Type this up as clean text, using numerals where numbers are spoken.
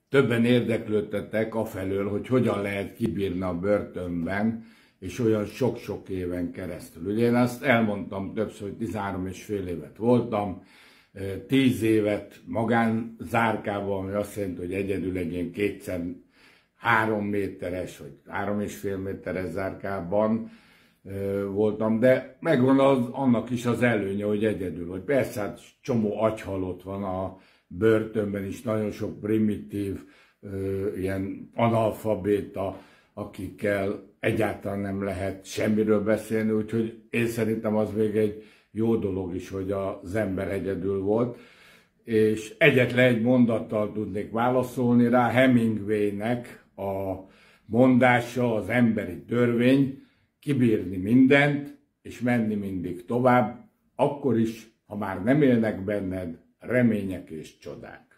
többen érdeklődtetek afelől, hogy hogyan lehet kibírni a börtönben, és olyan sok-sok éven keresztül. Ugye én azt elmondtam többször, hogy 13,5 évet voltam, 10 évet magánzárkában, ami azt jelenti, hogy egyedül egy ilyen 2x3 méteres, vagy 3,5 méteres zárkában voltam, de megvan annak is az előnye, hogy egyedül vagy. Persze, hát csomó agyhalott van a börtönben is, nagyon sok primitív, ilyen analfabéta, akikkel egyáltalán nem lehet semmiről beszélni, úgyhogy én szerintem az még egy jó dolog is, hogy az ember egyedül volt. És egyetlen egy mondattal tudnék válaszolni rá, Hemingwaynek a mondása, az emberi törvény, kibírni mindent, és menni mindig tovább, akkor is, ha már nem élnek benned remények és csodák.